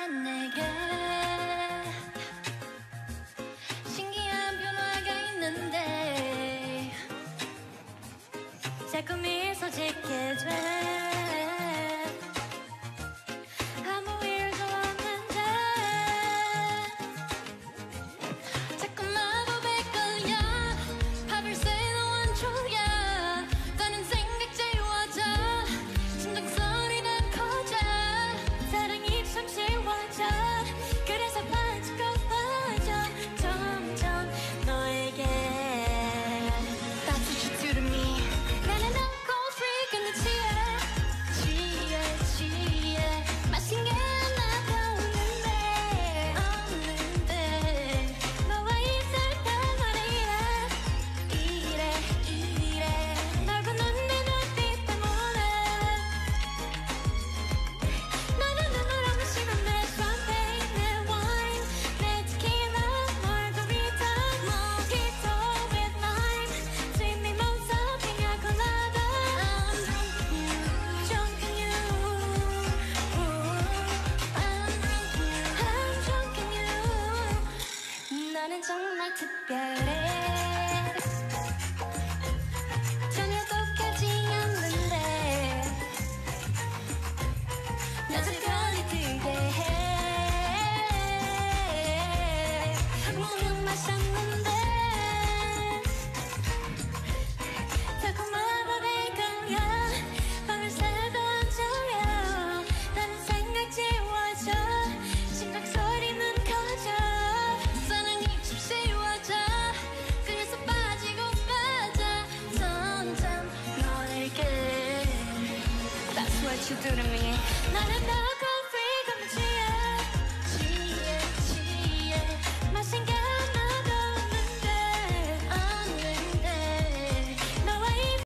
내게 신기한 변화가 있는데 자꾸 미소 짓게 돼. 아무 일도 없는데 자꾸 마법에 걸려. 밥을 새는 원초야. 다른 생각 지워져. 심장 소리가 커져. 사랑이 참 쉬워져. 그래서 빠지고 빠져 점점 너에게. That's what you do to me. 나는 alcohol freak 근데 취해 마신 게 하나도 없는데 너와 있을 때마다 이래 넓은 눈내 눈빛 때문에 나는 눈물 없는 시간 내 champagne 내 wine 내 tequila margarita mojito with lime sweet mimosa piña colada. I'm drunk in you I'm drunk in you. 나는 정말 특별해. 전혀 독하지 않는데 나 특별히 들게 해. 한모금 마셨는데 자꾸 마법에 걸려. 밤을 새도 안 졸려. 다른 생각 지워져. 심장 소리는 커져. 사랑이 좀 쉬워져. 그래서 빠지고 빠져 점점 너에게. That's what you do to me.